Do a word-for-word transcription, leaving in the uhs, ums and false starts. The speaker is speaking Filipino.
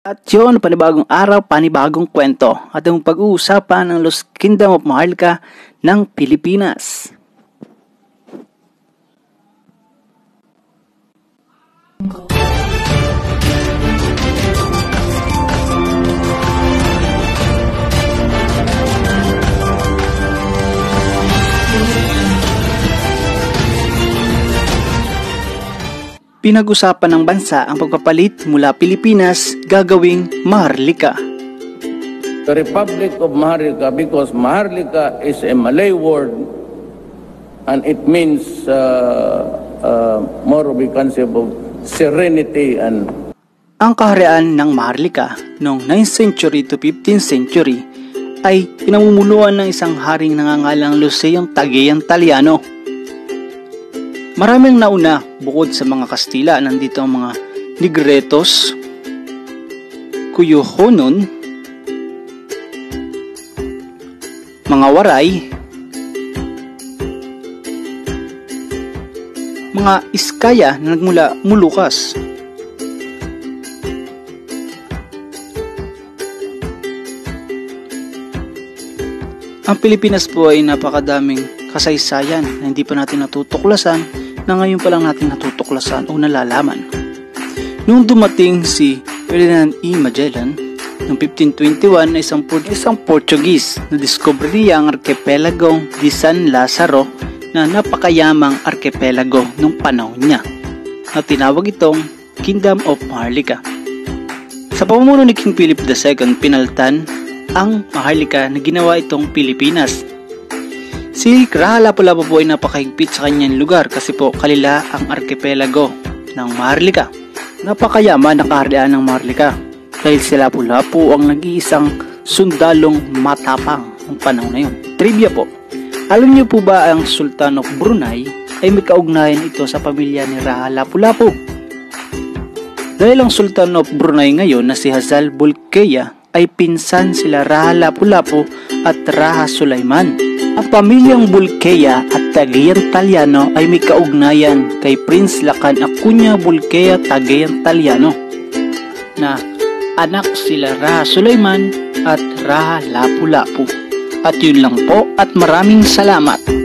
At yun, panibagong araw, panibagong kwento. At yung pag-uusapan ng Lost Kingdom of Maharlika ng Pilipinas. Pinag-usapan ng bansa ang pagpapalit mula Pilipinas gagawing Maharlika. The Republic of Maharlika, because Maharlika is a Malay word and it means uh, uh, more of a concept of serenity and... Ang kaharian ng Maharlika noong ninth century to fifteenth century ay pinamumunuan ng isang haring nangangalang Luciano Tagayan Taliano. Maraming nauna bukod sa mga Kastila, nandito ang mga Negretos, Kuyuhonon, mga Waray, mga Iskaya na nagmula Molucas. Ang Pilipinas po ay napakadaming kasaysayan na hindi pa natin natutuklasan, na ngayon pa lang natin natutuklasan o nalalaman. Nung dumating si Ferdinand E. Magellan noong fifteen twenty-one na isang, isang Portuguese na discover niya ang archipelago di San Lazaro na napakayamang archipelago nung panahon niya, na tinawag itong Kingdom of Maharlika. Sa pamumuno ni King Philip the Second, pinaltan ang Maharlika na ginawa itong Pilipinas. Si Raha Lapu-Lapu po ay napakahigpit sa kanyang lugar kasi po kalila ang archipelago ng Maharlika. Napakayaman na kaharian ng Maharlika dahil si Lapu-Lapu ang nag-iisang sundalong matapang ng panahon na yun. Trivia po, alam niyo po ba ang Sultan of Brunei ay may kaugnayan ito sa pamilya ni Raha Lapu-Lapu? Dahil ang Sultan of Brunei ngayon na si Hazal Bolkiah ay pinsan sila Raha Lapu-Lapu at Raha Sulaiman. Ang pamilyang Bolkiah at Tagayan Taliano ay may kaugnayan kay Prince Lakan Acuña Bolkiah Tagayan Taliano na anak sila Raha Sulaiman at Raha Lapu-Lapu. At yun lang po at maraming salamat.